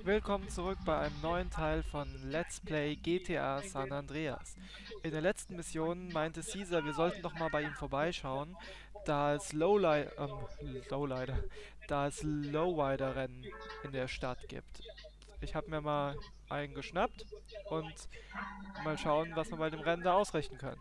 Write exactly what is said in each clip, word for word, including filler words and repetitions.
Willkommen zurück bei einem neuen Teil von Let's Play G T A San Andreas. In der letzten Mission meinte Caesar, wir sollten doch mal bei ihm vorbeischauen, da es Lowlight, ähm, Lowlighter, da es Lowrider-Rennen in der Stadt gibt. Ich habe mir mal einen geschnappt und mal schauen, was wir bei dem Rennen da ausrichten können.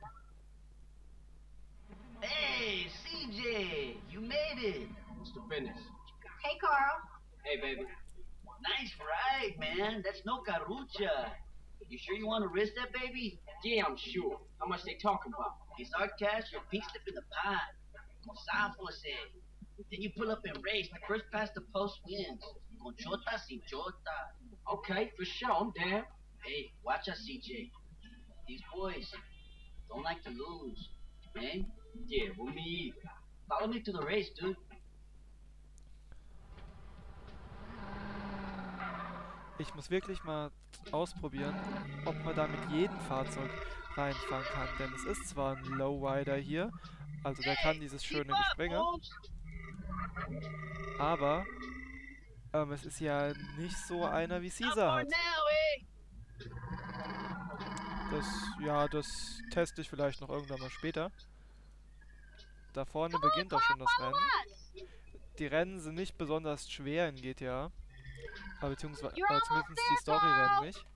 Hey, C J, you made it. What's the business? Hey, Carl. Hey, baby. Nice ride, man. That's no carucha. You sure you want to risk that, baby? Yeah, I'm sure. How much they talking about? It's our cash, your pink slip in the pot. Musafo said. Then you pull up and race. The first past the post wins. Con chota sin chota. Okay, for sure. I'm down. Hey, watch out, C J. These boys don't like to lose, man. Yeah, well, me either. Follow me to the race, dude. Ich muss wirklich mal ausprobieren, ob man da mit jedem Fahrzeug reinfahren kann, denn es ist zwar ein Lowrider hier, also der kann dieses schöne Gespringe, aber ähm, es ist ja nicht so einer wie Caesar hat. Das, ja, das teste ich vielleicht noch irgendwann mal später. Da vorne beginnt auch schon das Rennen. Die Rennen sind nicht besonders schwer in G T A. Aber beziehungsweise äh, zumindest die Story-Rennen nicht.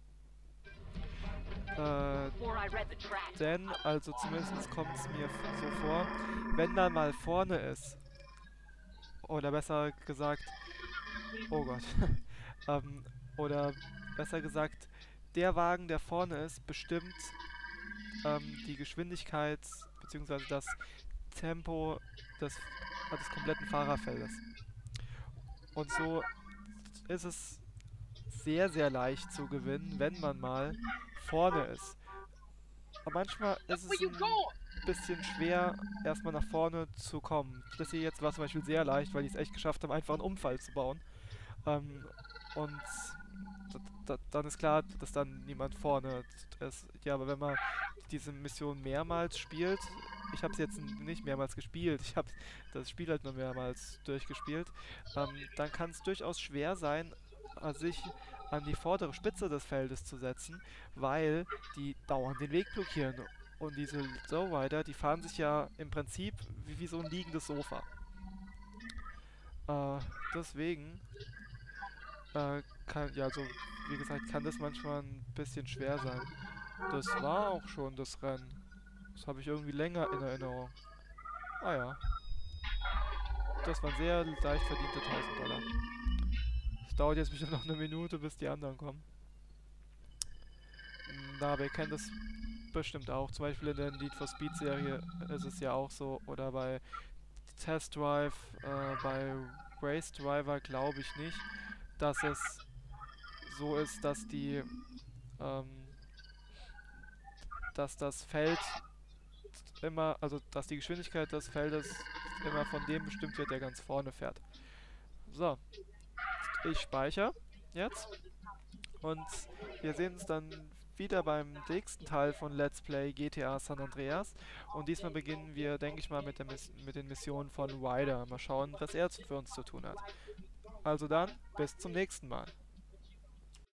Äh, denn, also zumindest kommt es mir so vor, wenn man mal vorne ist, oder besser gesagt, oh Gott, ähm, oder besser gesagt, der Wagen, der vorne ist, bestimmt ähm, die Geschwindigkeit beziehungsweise das Tempo des, des kompletten Fahrerfeldes. Und so ist es sehr, sehr leicht zu gewinnen, wenn man mal vorne ist. Aber manchmal ist es ein bisschen schwer, erstmal nach vorne zu kommen. Das hier jetzt war zum Beispiel sehr leicht, weil die es echt geschafft haben, einfach einen Unfall zu bauen. Ähm, und dann ist klar, dass dann niemand vorne ist. Ja, aber wenn man diese Mission mehrmals spielt, ich habe es jetzt nicht mehrmals gespielt, ich habe das Spiel halt nur mehrmals durchgespielt, ähm, dann kann es durchaus schwer sein, sich an die vordere Spitze des Feldes zu setzen, weil die dauernd den Weg blockieren. Und diese Lowrider, die fahren sich ja im Prinzip wie, wie so ein liegendes Sofa. Äh, deswegen äh, kann, ja, so wie gesagt, kann das manchmal ein bisschen schwer sein. Das war auch schon das Rennen. Das habe ich irgendwie länger in Erinnerung. Ah ja. Das waren sehr leicht verdiente tausend Dollar. Es dauert jetzt bestimmt noch eine Minute, bis die anderen kommen. Na, aber ihr kennt das bestimmt auch. Zum Beispiel in der Need for Speed Serie ist es ja auch so. Oder bei Test Drive, äh, bei Race Driver glaube ich nicht, dass es so ist, dass die, ähm, dass das Feld immer, also dass die Geschwindigkeit des Feldes immer von dem bestimmt wird, der ganz vorne fährt. So, ich speichere jetzt und wir sehen uns dann wieder beim nächsten Teil von Let's Play G T A San Andreas und diesmal beginnen wir, denke ich mal, mit, der Miss mit den Missionen von Ryder. Mal schauen, was er für uns zu tun hat. Also dann, bis zum nächsten Mal.